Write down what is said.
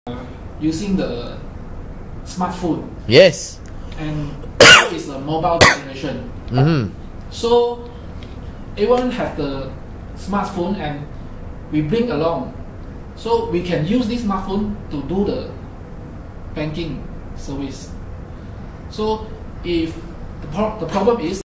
using the smartphone. Yes. And now it's a mobile generation. So everyone have the smartphone and we bring along. So we can use this smartphone to do the banking service. So if the problem is